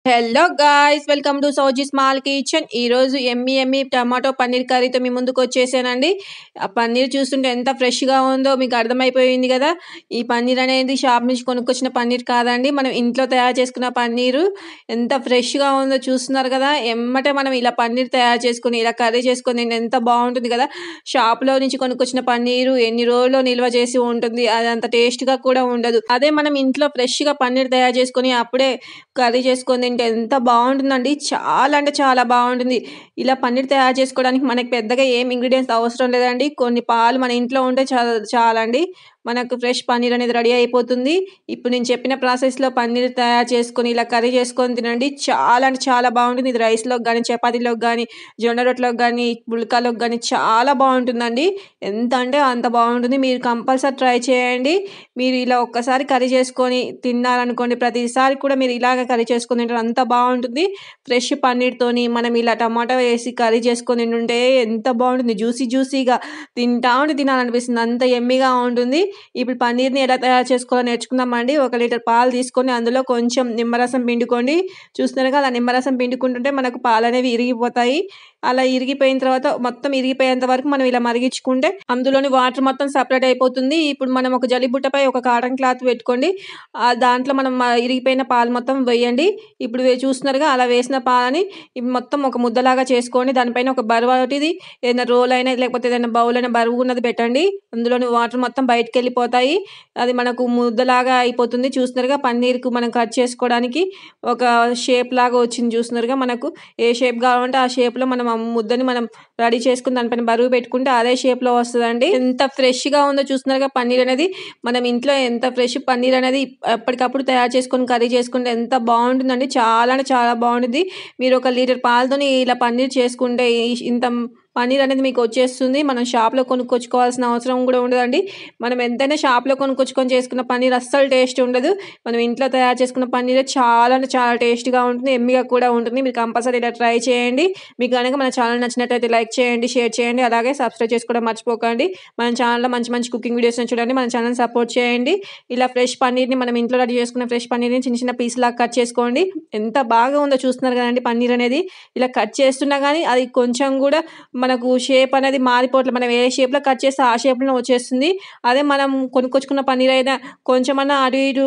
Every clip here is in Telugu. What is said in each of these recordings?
Hello guys, welcome to Souji small kitchen. ఈరోజు ఎమ్మి ఎమ్మి టమాటో పన్నీర్ కర్రీతో మీ ముందుకు వచ్చేసానండి. ఆ పన్నీర్ చూస్తుంటే ఎంత ఫ్రెష్గా ఉందో మీకు అర్థమైపోయింది కదా. ఈ పన్నీర్ అనేది షాప్ నుంచి కొనుక్కొచ్చిన పన్నీర్ కాదండి, మనం ఇంట్లో తయారు చేసుకున్న పన్నీరు. ఎంత ఫ్రెష్గా ఉందో చూస్తున్నారు కదా. ఎమ్మటే మనం ఇలా పన్నీర్ తయారు చేసుకొని ఇలా కర్రీ చేసుకొని ఎంత బాగుంటుంది కదా. షాప్లో నుంచి కొనుక్కొచ్చిన పన్నీరు ఎన్ని రోజుల్లో నిల్వ చేసి ఉంటుంది, అది అంత టేస్ట్గా కూడా ఉండదు. అదే మనం ఇంట్లో ఫ్రెష్గా పన్నీర్ తయారు చేసుకొని అప్పుడే కర్రీ చేసుకొని తింటే ఎంత బాగుంటుందండి. చాలా అంటే చాలా బాగుంటుంది. ఇలా పన్నీర్ తయారు చేసుకోవడానికి మనకి పెద్దగా ఏం ఇంగ్రీడియంట్స్ అవసరం లేదండి. కొన్ని పాలు మన ఇంట్లో ఉంటే చాలండి, మనకు ఫ్రెష్ పన్నీర్ అనేది రెడీ అయిపోతుంది. ఇప్పుడు నేను చెప్పిన ప్రాసెస్లో పన్నీర్ తయారు చేసుకొని ఇలా కర్రీ చేసుకొని తినండి. చాలా అంటే చాలా బాగుంటుంది. ఇది రైస్లోకి కానీ, చపాతీలోకి కానీ, జొన్న రొట్టెలోకి కానీ, పుల్కాలోకి కానీ చాలా బాగుంటుందండి. ఎంత అంటే అంత బాగుంటుంది. మీరు కంపల్సరీ ట్రై చేయండి. మీరు ఇలా ఒక్కసారి కర్రీ చేసుకొని తిన్నారనుకోండి, ప్రతిసారి కూడా మీరు ఇలాగ కర్రీ చేసుకొని తింటారు, అంత బాగుంటుంది. ఫ్రెష్ పన్నీర్తోని మనం ఇలా టమాటా వేసి కర్రీ చేసుకొని తింటుంటే ఎంత బాగుంటుంది. జ్యూసీగా ఉంటే తినాలనిపిస్తుంది, అంత ఎమ్మిగా ఉంటుంది. ఇప్పుడు పన్నీర్ని ఎలా తయారు చేసుకోవాలో నేర్చుకుందామండి. 1 లీటర్ పాలు తీసుకొని అందులో కొంచెం నిమ్మరసం పిండుకోండి. చూస్తున్నారు కదా, నిమ్మరసం పిండుకుంటుంటే మనకు పాలు అనేవి ఇరిగిపోతాయి. అలా ఇరిగిపోయిన తర్వాత మొత్తం ఇరిగిపోయేంత వరకు మనం ఇలా మరిగించుకుంటే అందులోని వాటర్ మొత్తం సపరేట్ అయిపోతుంది. ఇప్పుడు మనం ఒక జల్లిబుట్టపై ఒక కాటన్ క్లాత్ పెట్టుకోండి. దాంట్లో మనం ఇరిగిపోయిన పాలు మొత్తం వేయండి. ఇప్పుడు చూస్తున్నారుగా, అలా వేసిన పాలని మొత్తం ఒక ముద్దలాగా చేసుకోండి. దానిపైన ఒక బరువు ఒకటిది ఏదైనా రోల్ అయినా లేకపోతే ఏదైనా బౌల్ అయినా బరువు ఉన్నది పెట్టండి. అందులోని వాటర్ మొత్తం బయటకు వెళ్ళిపోతాయి. అది మనకు ముద్దలాగా అయిపోతుంది. చూస్తున్నారుగా, పన్నీర్కు మనం కట్ చేసుకోవడానికి ఒక షేప్ లాగా వచ్చింది. చూస్తున్నారుగా, మనకు ఏ షేప్ కావాలంటే ఆ షేప్లో మనం ఆ ముద్దని మనం రెడీ చేసుకుని దానిపైన బరువు పెట్టుకుంటే అదే షేప్లో వస్తుందండి. ఎంత ఫ్రెష్గా ఉందో చూస్తున్నారుగా పన్నీర్ అనేది. మనం ఇంట్లో ఎంత ఫ్రెష్ పన్నీర్ అనేది ఎప్పటికప్పుడు తయారు చేసుకొని కర్రీ చేసుకుంటే ఎంత బాగుంటుందండి. చాలా అంటే చాలా బాగుంటుంది. మీరు 1 లీటర్ పాలతోని ఇలా పన్నీర్ చేసుకుంటే ఇంత పన్నీర్ అనేది మీకు వచ్చేస్తుంది. మనం షాప్లో కొనుక్కొచ్చుకోవాల్సిన అవసరం కూడా ఉండదండి. మనం ఎంతైనా షాప్లో కొనుక్కొచ్చుకొని చేసుకున్న పన్నీర్ అస్సలు టేస్ట్ ఉండదు. మనం ఇంట్లో తయారు చేసుకున్న పన్నీరే చాలా అంటే చాలా టేస్ట్గా ఉంటుంది, ఎమ్మిగా కూడా ఉంటుంది. మీరు కంపల్సరీ ఇలా ట్రై చేయండి. మీకు కనుక మన ఛానల్ నచ్చినట్టయితే లైక్ చేయండి, షేర్ చేయండి, అలాగే సబ్స్క్రైబ్ చేసుకోవడం మర్చిపోకండి. మన ఛానల్లో మంచి మంచి కుకింగ్ వీడియోస్ చూడండి. మన ఛానల్ సపోర్ట్ చేయండి. ఇలా ఫ్రెష్ పన్నీర్ని మనం ఇంట్లో రెడీ చేసుకున్న ఫ్రెష్ పన్నీర్ని చిన్న చిన్న పీస్ లాగా కట్ చేసుకోండి. ఎంత బాగా ఉందో చూస్తున్నారు కదండి. పన్నీర్ అనేది ఇలా కట్ చేస్తున్నా కానీ అది కొంచెం కూడా మనకు షేప్ అనేది మారిపోవట్లేదు. మనం ఏ షేప్లో కట్ చేస్తే ఆ షేప్లో వచ్చేస్తుంది. అదే మనం కొనుక్కొచ్చుకున్న పన్నీర్ అయినా కొంచెమన్నా అటు ఇటు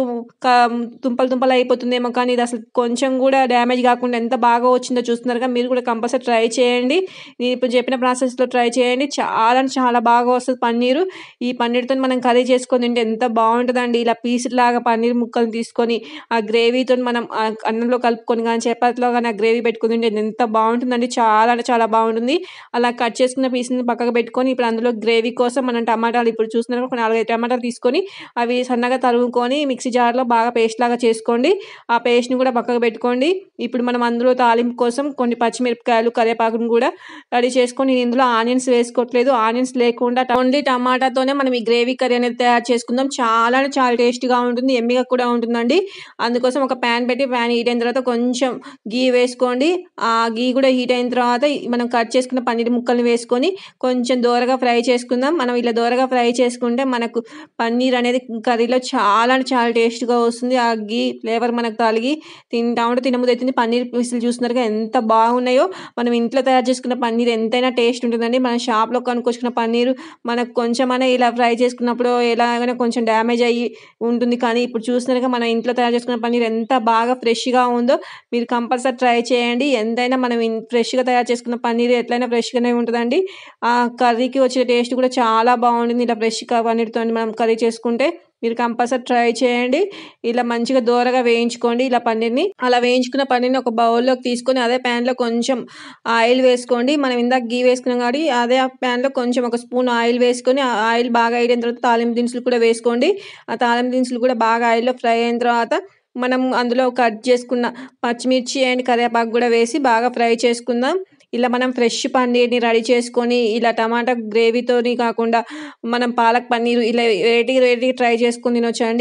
తుంపలు అయిపోతుందేమో, కానీ ఇది అసలు కొంచెం కూడా డ్యామేజ్ కాకుండా ఎంత బాగా వచ్చిందో చూస్తున్నారుగా. మీరు కూడా కంపల్సరీ ట్రై చేయండి. నేను ఇప్పుడు చెప్పిన ప్రాసెస్లో ట్రై చేయండి. చాలా అంటే చాలా బాగా వస్తుంది పన్నీరు. ఈ పన్నీర్తో మనం కర్రీ చేసుకొని తింటే ఎంత బాగుంటుందండి. ఇలా పీసులాగా పన్నీర్ ముక్కలు తీసుకొని ఆ గ్రేవీతో మనం అన్నంలో కలుపుకొని కానీ, చపాతీలో కానీ ఆ గ్రేవీ పెట్టుకొని తింటే ఎంత బాగుంటుందండి. చాలా అంటే చాలా బాగుంటుంది. అలా కట్ చేసుకున్న పీస్ని పక్కకు పెట్టుకొని ఇప్పుడు అందులో గ్రేవీ కోసం మనం టమాటాలు ఇప్పుడు చూస్తున్నారు ఒక 4-5 టమాటాలు తీసుకొని అవి సన్నగా తరుగుకొని మిక్సీ జార్లో బాగా పేస్ట్ లాగా చేసుకోండి. ఆ పేస్ట్ని కూడా పక్కకు పెట్టుకోండి. ఇప్పుడు మనం అందులో తాలింపు కోసం కొన్ని పచ్చిమిరపకాయలు, కరివేపాకును కూడా రెడీ చేసుకొని, ఇందులో ఆనియన్స్ వేసుకోవట్లేదు. ఆనియన్స్ లేకుండా ఓన్లీ టమాటాతోనే మనం ఈ గ్రేవీ కర్రీ అనేది తయారు చేసుకుందాం. చాలా అంటే చాలా టేస్టీగా ఉంటుంది, ఎమ్మిగా కూడా ఉంటుందండి. అందుకోసం ఒక ప్యాన్ పెట్టి ప్యాన్ హీట్ అయిన తర్వాత కొంచెం గీ వేసుకోండి. ఆ గీ కూడా హీట్ అయిన తర్వాత మనం కట్ చేసుకున్న పన్నీర్ ముక్కల్ని వేసుకొని కొంచెం దోరగా ఫ్రై చేసుకుందాం. మనం ఇలా దోరగా ఫ్రై చేసుకుంటే మనకు పన్నీర్ అనేది కర్రీలో చాలా అంటే చాలా టేస్ట్గా వస్తుంది. ఆ గీ ఫ్లేవర్ మనకు తగిలి తింటా ఉంటే తినబుద్ధి అవుతుంది. పన్నీర్ పీసులు చూస్తున్నారుగా ఎంత బాగున్నాయో. మనం ఇంట్లో తయారు చేసుకున్న పన్నీర్ ఎంతైనా టేస్ట్ ఉంటుందండి. మన షాప్లో కొనుక్కొచ్చుకున్న పన్నీరు మనకు కొంచెమైనా ఇలా ఫ్రై చేసుకున్నప్పుడు ఎలాగైనా కొంచెం డ్యామేజ్ అయ్యి ఉంటుంది. కానీ ఇప్పుడు చూస్తున్నారుగా, మన ఇంట్లో తయారు చేసుకున్న పన్నీర్ ఎంత బాగా ఫ్రెష్గా ఉందో. మీరు కంపల్సరీ ట్రై చేయండి. ఎంతైనా మనం ఫ్రెష్గా తయారు చేసుకున్న పన్నీర్ ఎట్లయినా ఫ్రెష్గానే ఉంటుందండి. ఆ కర్రీకి వచ్చే టేస్ట్ కూడా చాలా బాగుంటుంది. ఇలా ఫ్రెష్ పన్నీర్తో మనం కర్రీ చేసుకుంటే మీరు కంపల్సరీ ట్రై చేయండి. ఇలా మంచిగా దోరగా వేయించుకోండి ఇలా పన్నీర్ని. అలా వేయించుకున్న పన్నీర్ని ఒక బౌల్లోకి తీసుకొని అదే ప్యాన్లో కొంచెం ఆయిల్ వేసుకోండి. మనం ఇందాక గీ వేసుకున్నాం కాబట్టి అదే ప్యాన్లో కొంచెం ఒక స్పూన్ ఆయిల్ వేసుకొని ఆ ఆయిల్ బాగా అయిన తర్వాత తాలింపు దినుసులు కూడా వేసుకోండి. ఆ తాలింపు దినుసులు కూడా బాగా ఆయిల్లో ఫ్రై అయిన తర్వాత మనం అందులో కట్ చేసుకున్న పచ్చిమిర్చి అండ్ కరివేపాకు కూడా వేసి బాగా ఫ్రై చేసుకుందాం. ఇలా మనం ఫ్రెష్ పన్నీర్ని రెడీ చేసుకొని ఇలా టమాటా గ్రేవీతోని కాకుండా మనం పాలక్ పన్నీర్ ఇలా వెరైటీ ట్రై చేసుకొని తినొచ్చండి.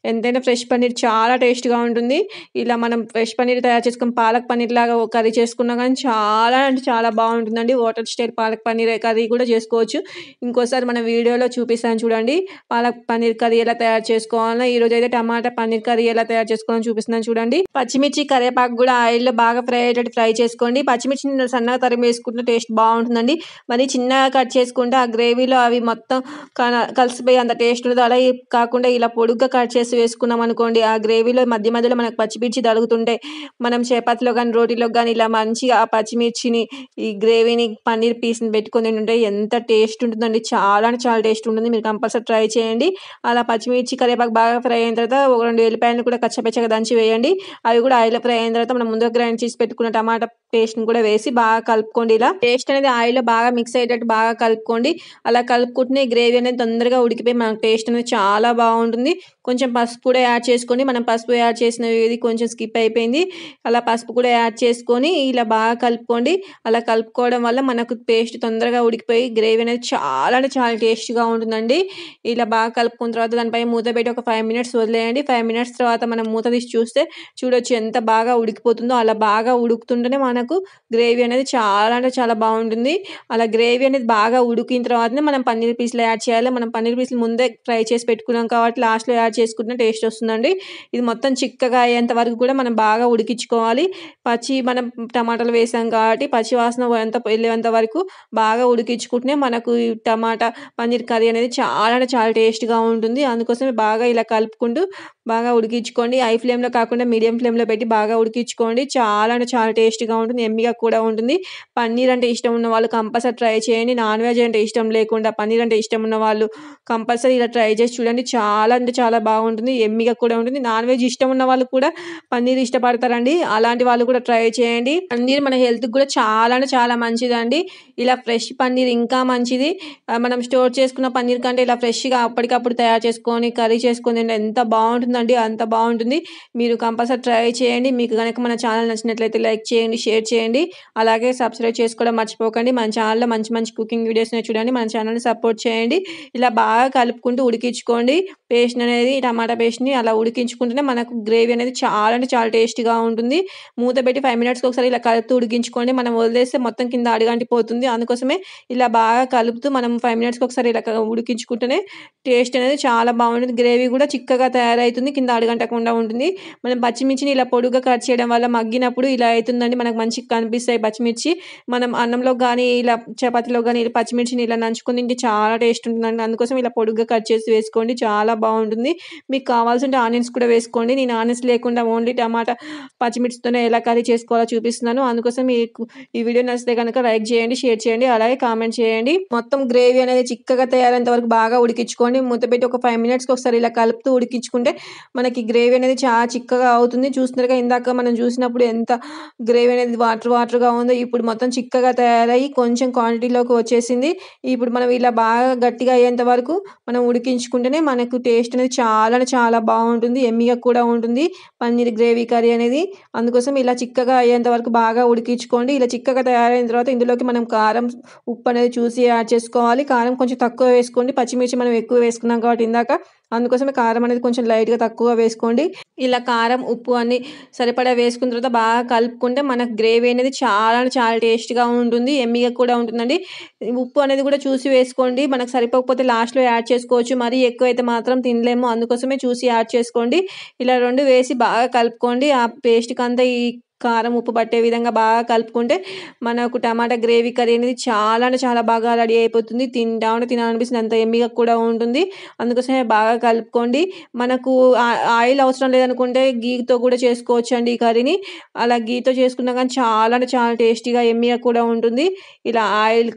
ఎంతైనా ఫ్రెష్ పన్నీర్ చాలా టేస్ట్‌గా ఉంటుంది. ఇలా మనం ఫ్రెష్ పన్నీర్ తయారు చేసుకొని పాలక్ పన్నీర్‌లాగా కర్రీ చేసుకున్నా గానీ చాలా అంటే చాలా బావుంటుందండి. Hotel style palak paneer curry కూడా చేసుకోవచ్చు. ఇంకోసారి మన వీడియోలో చూపిస్తాను చూడండి. పాలక్ పన్నీర్ కర్రీ ఎలా తయారు చేసుకోవాలో. ఈరోజైతే టమాటా పన్నీర్ కర్రీ ఎలా తయారు చేసుకోవాలో చూపిస్తున్నాను చూడండి. పచ్చిమిర్చి, కరివేపాకు కూడా ఆయిల్‌లో బాగా ఫ్రై అయ్యేటట్టు ఫ్రై చేసుకోండి. పచ్చిమిర్చిని సన్నగా తరిమి వేసుకుంటే టేస్ట్ బావుంటుందండి. మరి చిన్నగా కట్ చేసుకుంటే ఆ గ్రేవీలో అవి మొత్తం కలిసిపోయి అంత టేస్ట్ ఉండదు. అలాగే కాకుండా ఇలా పొడుగ్గా కట్ చేసి వేసుకున్నామనుకోండి, ఆ గ్రేవీలో మధ్య మధ్యలో మనకు పచ్చిమిర్చి తగులుతుంటాయి. మనం చపాతీలో గానీ, రోటీలోకి గానీ ఇలా మంచిగా ఆ పచ్చిమిర్చిని, ఈ గ్రేవీని, పన్నీర్ పీస్‌ని పెట్టుకొని తింటుంటే ఎంత టేస్ట్ ఉంటుందండి. చాలా అంటే చాలా టేస్ట్ ఉంటుంది. మీరు కంపల్సరీ ట్రై చేయండి. అలా పచ్చిమిర్చి, కరివేపాకు బాగా ఫ్రై అయిన తర్వాత ఒక 2 ఎల్లిపాయలను కూడా కచ్చపచ్చగా దంచి వేయండి. అవి కూడా ఆయిల్‌లో ఫ్రై అయిన తర్వాత మనం ముందుగా గ్రైండ్ చేసి పెట్టుకున్న టమాటా పేస్ట్‌ని కూడా వేసి బాగా కలుపుకోండి ఇలా. పేస్ట్ అనేది ఆయిల్‌లో బాగా మిక్స్ అయ్యేటట్టు బాగా కలుపుకోండి. అలా కలుపుకుంటేనే గ్రేవీ అనేది తొందరగా ఉడికిపోయి మనకు టేస్ట్ అనేది చాలా బావుంటుంది. కొంచెం పసుపు కూడా యాడ్ చేసుకోండి. మనం పసుపు యాడ్ చేసినది కొంచెం స్కిప్ అయిపోయింది. అలా పసుపు కూడా యాడ్ చేసుకొని ఇలా బాగా కలుపుకోండి. అలా కలుపుకోవడం వల్ల మనకు పేస్ట్ తొందరగా ఉడికిపోయి గ్రేవీ అనేది చాలా అంటే చాలా టేస్ట్‌గా ఉంటుందండి. ఇలా బాగా కలుపుకున్న తర్వాత దానిపై మూత పెట్టి ఒక 5 మినిట్స్ వదిలేయండి. 5 మినిట్స్ తర్వాత మనం మూత తీసి చూస్తే చూడొచ్చు ఎంత బాగా ఉడికిపోతుందో. అలా బాగా ఉడుకుతుంటేనే మనకు గ్రేవీ అనేది చాలా అంటే చాలా బావుంటుంది. అలా గ్రేవీ అనేది బాగా ఉడికిన తర్వాతనే మనం పన్నీర్ పీస్‌లు యాడ్ చేయాలి. మనం పన్నీర్ పీస్‌లు ముందే ఫ్రై చేసి పెట్టుకున్నాం కాబట్టి లాస్ట్‌లో యాడ్ చేసుకుంటే టేస్ట్ వస్తుందండి. ఇది మొత్తం చిక్కగా అయ్యేంత వరకు కూడా మనం బాగా ఉడికించుకోవాలి. మనం టమాటాలు వేసాం కాబట్టి పచ్చి వాసన వెళ్ళేంత వరకు బాగా ఉడికించుకుంటేనే మనకు ఈ టమాటా పన్నీర్ కర్రీ అనేది చాలా అంటే చాలా టేస్ట్‌గా ఉంటుంది. అందుకోసమే బాగా ఇలా కలుపుకుంటూ బాగా ఉడికించుకోండి. హై ఫ్లేమ్‌లో కాకుండా మీడియం ఫ్లేమ్‌లో పెట్టి బాగా ఉడికించుకోండి. చాలా అంటే చాలా టేస్ట్‌గా ఉంటుంది. యమ్మీగా కూడా ఉంటుంది. పన్నీర్ అంటే ఇష్టం ఉన్న వాళ్ళు కంపల్సరీ ట్రై చేయండి. నాన్ వెజ్ అంటే ఇష్టం లేకుండా పన్నీర్ అంటే ఇష్టం ఉన్న వాళ్ళు కంపల్సరీ ఇలా ట్రై చేసి చూడండి. చాలా అంటే చాలా బాగుంటుంది. యమ్మీగా కూడా ఉంటుంది. నాన్ వెజ్ ఇష్టం ఉన్న వాళ్ళు కూడా పన్నీర్ ఇష్టపడతారండి. అలాంటి వాళ్ళు కూడా ట్రై చేయండి. పన్నీర్ మన హెల్త్‌కి కూడా చాలా అంటే చాలా మంచిదండి. ఇలా ఫ్రెష్ పన్నీర్ ఇంకా మంచిది. మనం స్టోర్ చేసుకున్న పన్నీర్ కంటే ఇలా ఫ్రెష్‌గా అప్పటికప్పుడు తయారు చేసుకొని కర్రీ చేసుకొని తింటే ఎంత బావుంటుందండి అంత బావుంటుంది. మీరు కంపల్సరీ ట్రై చేయండి. మీకు గనక మన ఛానల్ నచ్చినట్లయితే లైక్ చేయండి, షేర్ చేయండి. అలాగే సబ్స్క్రైబ్ చేసుకోవడం మర్చిపోకండి. మన ఛానల్‌లో మంచి మంచి కుకింగ్ వీడియోస్‌ని చూడండి. మన ఛానల్‌ని సపోర్ట్ చేయండి. ఇలా బాగా కలుపుకుంటూ ఉడికించుకోండి. పేస్ట్ అనేది టమాటా పేస్ట్‌ని అలా ఉడికించుకుంటేనే మనకు గ్రేవీ అనేది చాలా అంటే చాలా టేస్ట్‌గా ఉంటుంది. మూత పెట్టి 5 మినిట్స్‌కి ఒకసారి ఇలా కలుపుతూ ఉడికించుకోండి. మనం వదిలేస్తే మొత్తం కింద అడుగంటిపోతుంది. అందుకోసమే ఇలా బాగా కలుపుతూ మనం 5 మినిట్స్‌కి ఒకసారి ఇలా ఉడికించుకుంటేనే టేస్ట్ అనేది చాలా బావుంటుంది. గ్రేవీ కూడా చిక్కగా తయారైతుంది. కింద అడుగంటకుండా ఉంటుంది. మనం పచ్చిమిర్చిని ఇలా పొడుగ్గా కట్ చేయడం వల్ల మగ్గినప్పుడు ఇలా అయితుందండి. మనకు మంచిగా కనిపిస్తాయి పచ్చిమిర్చి. మనం అన్నంలోకి గానీ, ఇలా చపాతీలో గానీ ఇలా పచ్చిమిర్చిని ఇలా నంచుకొని తింటే చాలా టేస్ట్ ఉంటుందండి. అందుకోసం ఇలా పొడుగ్గా కట్ చేసి వేసుకోండి. చాలా బావుంటుంది. మీకు కావాల్సుంటే ఆనియన్స్ కూడా వేసుకోండి. నేను ఆనియన్స్ లేకుండా ఓన్లీ టమాటా, పచ్చిమిర్చితోనే ఎలా కర్రీ చేసుకోవాలో చూపిస్తున్నాను. అందుకోసం మీకు ఈ వీడియో నచ్చితే గనుక లైక్ చేయండి, షేర్ చేయండి, అలాగే కామెంట్ చేయండి. మొత్తం గ్రేవీ అనేది చిక్కగా తయారయ్యేంత వరకు బాగా ఉడికించుకోండి. మూత పెట్టి ఒక 5 మినిట్స్‌కి ఒకసారి ఇలా కలుపుతూ ఉడికించుకుంటే మనకి గ్రేవీ అనేది చాలా చిక్కగా అవుతుంది. చూస్తున్నారుగా ఇందాక మనం చూసినప్పుడు ఎంత గ్రేవీ అనేది వాటర్‌గా ఉందో ఇప్పుడు మొత్తం చిక్కగా తయారయ్యి కొంచెం క్వాంటిటీలోకి వచ్చేసింది. ఇప్పుడు మనం ఇలా బాగా గట్టిగా అయ్యేంత వరకు మనం ఉడికించుకుంటేనే మనకు టేస్ట్ అనేది చాలా అంటే చాలా బావుంటుంది. యమ్మీగా కూడా ఉంటుంది పన్నీర్ గ్రేవీ కర్రీ అనేది. అందుకోసం ఇలా చిక్కగా అయ్యేంత వరకు బాగా ఉడికించుకోండి. ఇలా చిక్కగా తయారైన తర్వాత ఇందులోకి మనం కారం, ఉప్పు అనేది చూసి యాడ్ చేసుకోవాలి. కారం కొంచెం తక్కువ వేసుకోండి. పచ్చిమిర్చి మనం ఎక్కువ వేసుకున్నాం కాబట్టి ఇందాక. అందుకోసమే కారం అనేది కొంచెం లైట్‌గా తక్కువ వేసుకోండి. ఇలా కారం, ఉప్పు అన్నీ సరిపడా వేసుకున్న తర్వాత బాగా కలుపుకుంటే మనకు గ్రేవీ అనేది చాలా అంటే చాలా టేస్ట్‌గా ఉంటుంది. యమ్మీగా కూడా ఉంటుందండి. ఉప్పు అనేది కూడా చూసి వేసుకోండి. మనకు సరిపోకపోతే లాస్ట్‌లో యాడ్ చేసుకోవచ్చు. మరీ ఎక్కువైతే మాత్రం తినలేము. అందుకోసమే చూసి యాడ్ చేసుకోండి. ఇలా 2 వేసి బాగా కలుపుకోండి. ఆ పేస్ట్‌కంతా ఈ కారం, ఉప్పు పట్టే విధంగా బాగా కలుపుకుంటే మనకు టమాటా గ్రేవీ కర్రీ అనేది చాలా అంటే చాలా బాగా రెడీ అయిపోతుంది. తింటా ఉంటే తినాలనిపిస్తుంది. అంత యమ్మీగా కూడా ఉంటుంది. అందుకోసమే బాగా కలుపుకోండి. మనకు ఆయిల్ అవసరం లేదనుకుంటే గీతో కూడా చేసుకోవచ్చండి ఈ కర్రీని. అలా గీతో చేసుకున్నా గానీ చాలా అంటే చాలా టేస్టీగా, యమ్మీగా కూడా ఉంటుంది. ఇలా ఆయిల్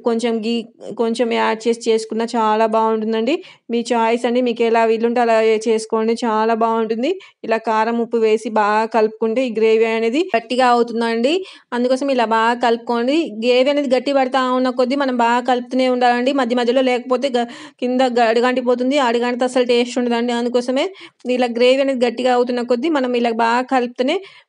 కొంచెం యాడ్ చేసి చేసుకున్నా చాలా బావుంటుందండి. మీ చాయిస్ అండి. మీకెలా వీలుంటే అలా చేసుకోండి. చాలా బావుంటుంది. ఇలా కారం, ఉప్పు వేసి బాగా కలుపుకుంటే ఈ గ్రేవీ అనేది గట్టిగా అవుతుందండి. అందుకోసం ఇలా బాగా కలుపుకోండి. గ్రేవీ అనేది గట్టి పడతా ఉన్న కొద్దీ మనం బాగా కలుపుతూనే ఉండాలండి. మధ్య మధ్యలో లేకపోతే కింద అడుగంటిపోతుంది. అడుగంటితే అసలు టేస్ట్ ఉండదండి. అందుకోసమే ఇలా గ్రేవీ అనేది గట్టిగా అవుతున్న కొద్దీ మనం ఇలా బాగా కలుపుతూనే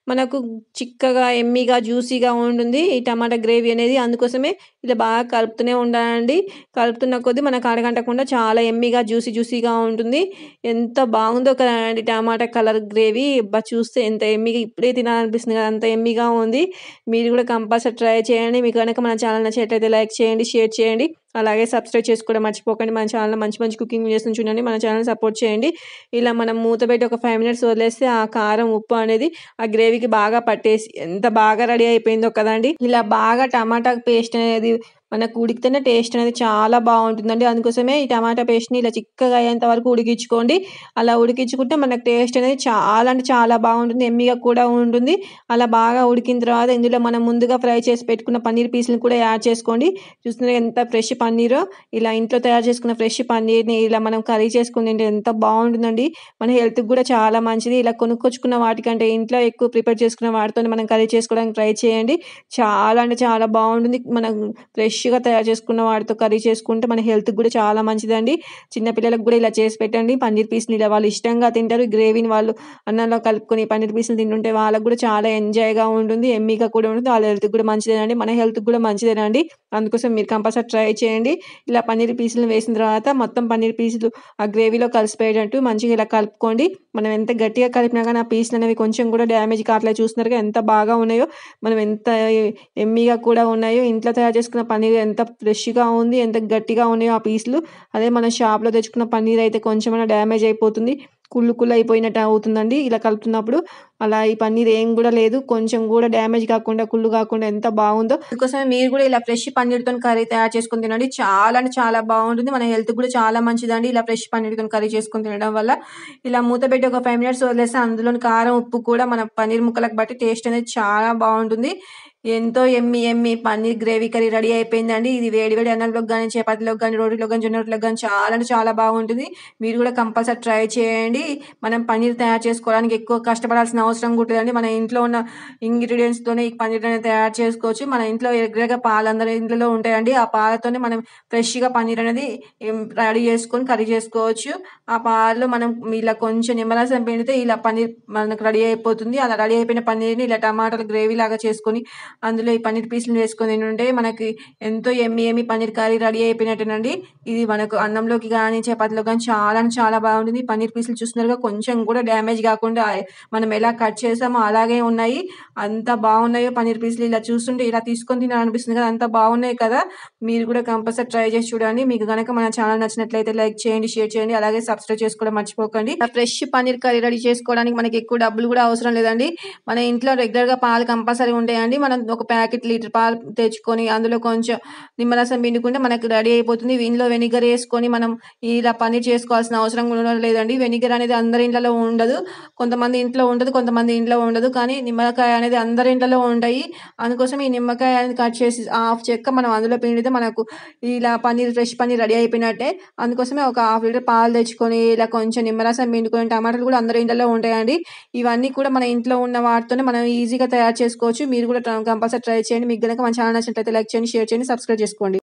మనకు చిక్కగా, యమ్మీగా, జ్యూసీగా ఉంటుంది ఈ టమాటా గ్రేవీ అనేది. అందుకోసమే ఇలా బాగా కలుపుతూనే ఉండాలండి. కలుపుతున్న కొద్దీ మనకు అడగంటకుండా చాలా యమ్మీగా, జ్యూసీగా ఉంటుంది. ఎంత బాగుందో కదండీ టమాటా కలర్ గ్రేవీ. అబ్బా! చూస్తే ఎంత యమ్మీగా ఇప్పుడే తినాలనిపిస్తుంది కదా! అంత యమ్మీగా ఉంది. మీరు కూడా కంపల్సరీ ట్రై చేయండి. మీకు గనక మన ఛానల్ నచ్చినట్లయితే లైక్ చేయండి, షేర్ చేయండి. అలాగే సబ్స్క్రైబ్ చేసుకోవడం మర్చిపోకండి. మన ఛానల్‌లో మంచి మంచి కుకింగ్ వీడియోస్‌ని చూడండి. మన ఛానెల్‌ని సపోర్ట్ చేయండి. ఇలా మనం మూత పెట్టి ఒక 5 మినిట్స్ వదిలేస్తే ఆ కారం, ఉప్పు అనేది ఆ గ్రేవీకి బాగా పట్టేసి ఎంత బాగా రెడీ అయిపోయిందో కదండీ! ఇలా బాగా టమాటా పేస్ట్ అనేది మనకు ఉడికితేనే టేస్ట్ అనేది చాలా బావుంటుందండి. అందుకోసమే ఈ టమాటా పేస్ట్‌ని ఇలా చిక్కగా అయ్యేంత వరకు ఉడికించుకోండి. అలా ఉడికించుకుంటే మనకు టేస్ట్ అనేది చాలా అంటే చాలా బావుంటుంది. యమ్మీగా కూడా ఉంటుంది. అలా బాగా ఉడికిన తర్వాత ఇందులో మనం ముందుగా ఫ్రై చేసి పెట్టుకున్న పన్నీర్ పీస్‌లని కూడా యాడ్ చేసుకోండి. చూస్తున్నారు ఎంత ఫ్రెష్ పన్నీరో. ఇలా ఇంట్లో తయారు చేసుకున్న ఫ్రెష్ పన్నీర్‌ని ఇలా మనం కర్రీ చేసుకొని తింటే ఎంత బావుంటుందండి. మన హెల్త్‌కి గూడా చాలా మంచిది. ఇలా కొనుక్కొచ్చుకున్న వాటికంటే ఇంట్లో ఎక్కువ ప్రిపేర్ చేసుకున్న వాటితోనే మనం కర్రీ చేసుకోవడానికి ట్రై చేయండి. చాలా అంటే చాలా బావుంటుంది. మనం ఫ్రెష్‌గా తయారు చేసుకున్న వాటితో కర్రీ చేసుకుంటే మన హెల్త్‌కి గూడా చాలా మంచిదండి. చిన్న పిల్లలకు గూడా ఇలా చేసి పెట్టండి. పన్నీర్ పీస్‌ని ఇలా వాళ్ళు ఇష్టంగా తింటారు. గ్రేవీని వాళ్ళు అన్నంలో కలుపుకొని పన్నీర్ పీసులు తింటుంటే వాళ్ళకి గూడా చాలా ఎంజాయ్‌గా ఉంటుంది. యమ్మీగా కూడా ఉంటుంది. వాళ్ళ హెల్త్‌కి గూడా మంచిదేనండి. మన హెల్త్‌కి గూడా మంచిదేనండి. అందుకోసం మీరు కంపల్సరీ ట్రై చేయండి. ఇలా పన్నీర్ పీసులను వేసిన తర్వాత మొత్తం పన్నీర్ పీసులు ఆ గ్రేవీలో కలిసిపోయేటట్టు మంచిగా ఇలా కలుపుకోండి. మనం ఎంత గట్టిగా కలిపినా గానీ ఆ పీసులనేవి కొంచెం కూడా డ్యామేజ్ కావట్లేదు. చూస్తున్నారుగా ఎంత బాగా ఉన్నాయో. మనం ఎంత యమ్మీగా కూడా ఉన్నాయో. ఇంట్లో తయారు చేసుకున్న పన్నీర్ ఎంత ఫ్రెష్‌గా ఉంది. ఎంత గట్టిగా ఉన్నాయో ఆ పీసులు. అదే మనం షాప్‌లో తెచ్చుకున్న పన్నీర్ అయితే కొంచెమైనా డ్యామేజ్ అయిపోతుంది. కుళ్ళు అయిపోయినట్టు అవుతుందండి. ఇలా కలుపుతున్నప్పుడు. అలా ఈ పన్నీర్ ఏం గూడా లేదు. కొంచెం గూడా డ్యామేజ్ కాకుండా, కుళ్ళు కాకుండా ఎంత బాగుందో. అందుకోసమే మీరు గూడా ఇలా ఫ్రెష్ పన్నీర్‌తోని కర్రీ తయారు చేసుకొని తినండి. చాలా అంటే చాలా బాగుంటుంది. మన హెల్త్‌కి గూడా చాలా మంచిదండి. ఇలా ఫ్రెష్ పన్నీర్‌తోని కర్రీ చేసుకొని తినడం వల్ల. ఇలా మూత పెట్టి ఒక 5 మినిట్స్ వదిలేస్తే అందులోని కారం, ఉప్పు కూడా మన పన్నీర్ ముక్కలకు బట్టి టేస్ట్ అనేది చాలా బాగుంటుంది. ఎంతో yummy paneer gravy curry ready అయిపోయిందండి. ఇది వేడి వేడి అన్నంలోకి గాని, చపాతీలోకి గాని, రోటీలోకి గాని, జొన్న రొట్టెలోకి గాని చాలా అంటే చాలా బాగుంటుంది. మీరు గూడా కంపల్సరీ ట్రై చేయండి. మనం పన్నీర్ తయారు చేసుకోవడానికి ఎక్కువ కష్టపడాల్సిన అవసరం కూడా లేదండి. మన ఇంట్లో ఉన్న ఇంగ్రీడియెంట్స్‌తోనే ఈ పన్నీర్ అనేది తయారు చేసుకోవచ్చు. మన ఇంట్లో రెగ్యులర్‌గా పాలు అందరి ఇంట్లలో ఉంటాయండి. ఆ పాలతోనే మనం ఫ్రెష్‌గా పన్నీర్ అనేది రెడీ చేసుకొని కర్రీ చేసుకోవచ్చు. ఆ పాలలో మనం ఇలా కొంచెం నిమ్మరసం పిండితే ఇలా పన్నీర్ మనకు రెడీ అయిపోతుంది. అలా రెడీ అయిపోయిన పన్నీర్‌ని ఇలా టమాటాలు గ్రేవీ లాగా చేసుకొని అందులో ఈ పన్నీర్ పీసులు వేసుకొని తింటుంటే మనకి ఎంతో యమ్మీ పన్నీర్ కర్రీ రెడీ అయిపోయినట్టేనండి. ఇది మనకు అన్నంలోకి గానీ, చపాతీలోకి గానీ చాలా అంటే చాలా బాగుంటుంది. పన్నీర్ పీసులు చూస్తున్నారుగా కొంచెం కూడా డ్యామేజ్ కాకుండా మనం ఎలా కట్ చేసామో అలాగే ఉన్నాయి. అంత బాగున్నాయో పన్నీర్ పీసులు ఇలా చూస్తుంటే ఇలా తీసుకొని తినాలనిపిస్తుంది కదా! అంత బాగున్నాయి కదా! మీరు కూడా కంపల్సరీ ట్రై చేసి చూడండి. మీకు గనక మన ఛానల్ నచ్చినట్లయితే లైక్ చేయండి, షేర్ చేయండి. అలాగే సబ్స్క్రైబ్ చేసుకోవడం మర్చిపోకండి. ఆ ఫ్రెష్ పన్నీర్ కర్రీ రెడీ చేసుకోవడానికి మనకి ఎక్కువ డబ్బులు కూడా అవసరం లేదండి. మన ఇంట్లో రెగ్యులర్‌గా పాలు కంపల్సరీ ఉంటాయండి. మనం ఒక ప్యాకెట్ లీటర్ పాలు తెచ్చుకొని అందులో కొంచెం నిమ్మరసం పిండుకుంటే మనకు రెడీ అయిపోతుంది. ఇందులో వెనిగర్ ఏసుకొని మనం ఇలా పన్నీర్ చేసుకోవాల్సిన అవసరం కూడా లేదండి. వెనిగర్ అనేది అందరి ఇంట్లలో ఉండదు. కొంతమంది ఇంట్లో ఉంటది. కొంతమంది ఇంట్లో ఉండదు. కానీ నిమ్మకాయ అనేది అందరి ఇంట్లలో ఉంటాయి. అందుకోసం ఈ నిమ్మకాయ అనేది కట్ చేసి హాఫ్ చెక్క మనం అందులో పిండితే మనకు ఇలా పన్నీర్ ఫ్రెష్ పన్నీర్ రెడీ అయిపోయినట్టే. అందుకోసమే ఒక హాఫ్ లీటర్ పాలు తెచ్చుకొని ఇలా కొంచెం నిమ్మరసం పిండుకొని టమాటాలు కూడా అందరి ఇంట్లలో ఉంటాయండి. ఇవన్నీ కూడా మన ఇంట్లో ఉన్న వాటితోనే మనం ఈజీగా తయారు చేసుకోవచ్చు. మీరు కూడా కంపల్సరీ ట్రై చేయండి. మీకు గనక మన ఛానల్ నచ్చినట్లయితే లైక్ చేయండి, షేర్ చేయండి, సబ్స్క్రైబ్ చేసుకోండి.